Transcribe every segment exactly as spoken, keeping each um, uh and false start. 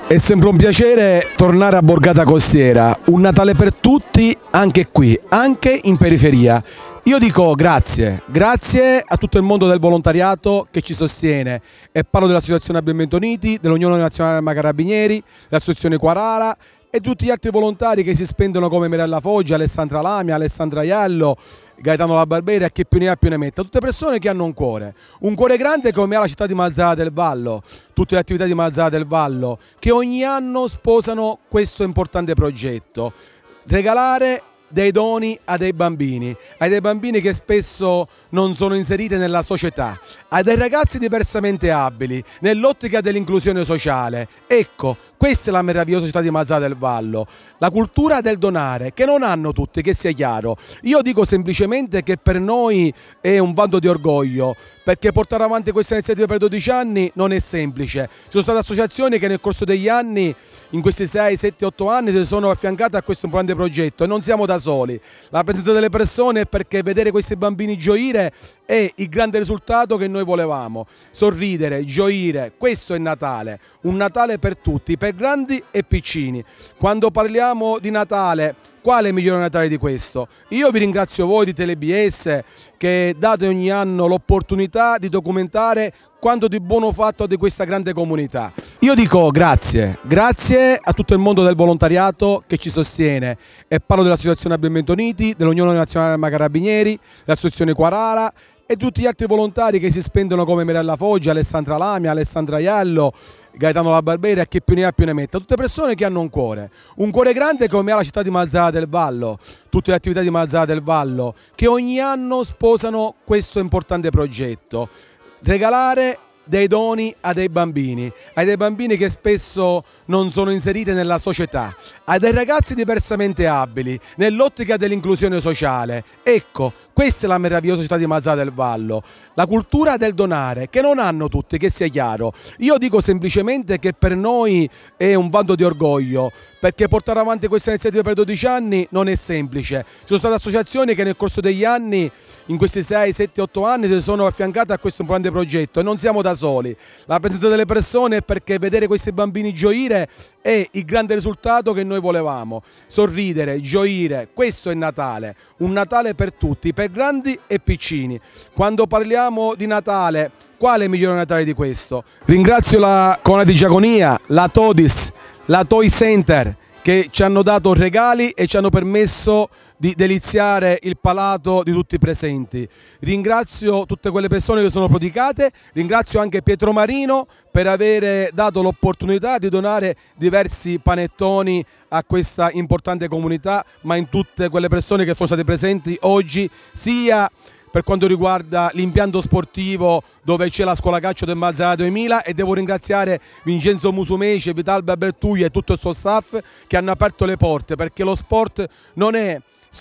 È sempre un piacere tornare a Borgata Costiera, un Natale per tutti anche qui, anche in periferia. Io dico grazie, grazie a tutto il mondo del volontariato che ci sostiene e parlo dell'Associazione Abbiamo Uniti, dell'Unione Nazionale Arma Carabinieri, dell'Associazione Quarara e tutti gli altri volontari che si spendono come Mirella Foggia, Alessandra Lamia, Alessandra Iello, Gaetano La Barbera e chi più ne ha più ne metta. Tutte persone che hanno un cuore, un cuore grande come ha la città di Mazzara del Vallo, tutte le attività di Mazzara del Vallo che ogni anno sposano questo importante progetto, regalare dei doni a dei bambini, a dei bambini che spesso non sono inseriti nella società, a dei ragazzi diversamente abili, nell'ottica dell'inclusione sociale. Ecco, questa è la meravigliosa città di Mazzara del Vallo, la cultura del donare, che non hanno tutti, che sia chiaro. Io dico semplicemente che per noi è un vanto di orgoglio, perché portare avanti questa iniziativa per dodici anni non è semplice. Ci sono state associazioni che nel corso degli anni, in questi sei, sette, otto anni, si sono affiancate a questo importante progetto e non siamo da soli. La presenza delle persone è perché vedere questi bambini gioire è il grande risultato che noi volevamo. Sorridere, gioire, questo è Natale, un Natale per tutti, per grandi e piccini. Quando parliamo di Natale, quale migliore Natale di questo? Io vi ringrazio voi di Tele B S che date ogni anno l'opportunità di documentare quanto di buono fatto di questa grande comunità. Io dico grazie, grazie a tutto il mondo del volontariato che ci sostiene e parlo dell'Associazione Abbiamo Uniti, dell'Unione Nazionale Arma Carabinieri, dell'Associazione Quarara e tutti gli altri volontari che si spendono come Mirella Foggia, Alessandra Lamia, Alessandra Iello, Gaetano La Barbera e chi più ne ha più ne metta. Tutte persone che hanno un cuore, un cuore grande come ha la città di Mazzara del Vallo, tutte le attività di Mazzara del Vallo che ogni anno sposano questo importante progetto, regalare dei doni a dei bambini, a dei bambini che spesso non sono inseriti nella società, a dei ragazzi diversamente abili, nell'ottica dell'inclusione sociale. Ecco, questa è la meravigliosa città di Mazzara del Vallo, la cultura del donare, che non hanno tutti, che sia chiaro. Io dico semplicemente che per noi è un vanto di orgoglio, perché portare avanti questa iniziativa per dodici anni non è semplice. Ci sono state associazioni che nel corso degli anni, in questi sei, sette, otto anni, si sono affiancate a questo importante progetto e non siamo da soli. La presenza delle persone è perché vedere questi bambini gioire è il grande risultato che noi volevamo. Sorridere, gioire, questo è Natale, un Natale per tutti, per grandi e piccini. Quando parliamo di Natale, quale migliore Natale di questo? Ringrazio la Comune di Giaconia, la Todis, la Toy Center che ci hanno dato regali e ci hanno permesso di deliziare il palato di tutti i presenti. Ringrazio tutte quelle persone che sono prodigate, ringrazio anche Pietro Marino per aver dato l'opportunità di donare diversi panettoni a questa importante comunità, ma in tutte quelle persone che sono state presenti oggi, sia per quanto riguarda l'impianto sportivo dove c'è la scuola calcio del Mazzara duemila, e devo ringraziare Vincenzo Musumeci, Vitalba Bertuglia e tutto il suo staff che hanno aperto le porte, perché lo sport non è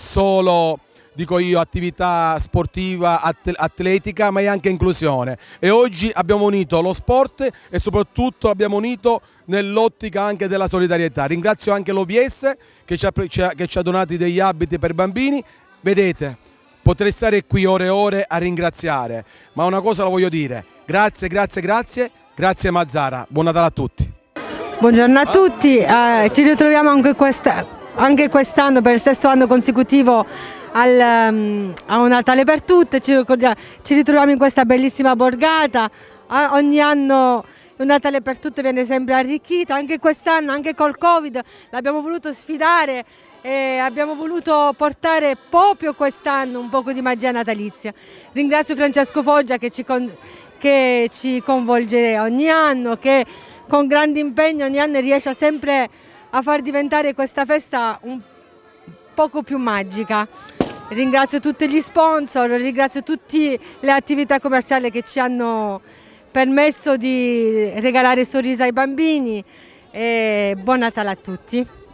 solo, dico io, attività sportiva, atletica, ma è anche inclusione, e oggi abbiamo unito lo sport e soprattutto abbiamo unito nell'ottica anche della solidarietà. Ringrazio anche l'O V S che ci ha, che ci ha donato degli abiti per bambini. Vedete, potrei stare qui ore e ore a ringraziare, ma una cosa la voglio dire: grazie, grazie, grazie, grazie Mazzara, buon Natale a tutti. Buongiorno a tutti, eh, ci ritroviamo anche quest'anno anche quest'anno per il sesto anno consecutivo al, um, a un Natale per tutte. Ci, ci ritroviamo in questa bellissima borgata. A, ogni anno un Natale per tutte viene sempre arricchito, anche quest'anno, anche col Covid, l'abbiamo voluto sfidare e abbiamo voluto portare proprio quest'anno un poco di magia natalizia. Ringrazio Francesco Foggia che ci, con, che ci coinvolge ogni anno, che con grande impegno ogni anno riesce sempre a far diventare questa festa un poco più magica. Ringrazio tutti gli sponsor, ringrazio tutte le attività commerciali che ci hanno permesso di regalare sorrisi ai bambini e buon Natale a tutti.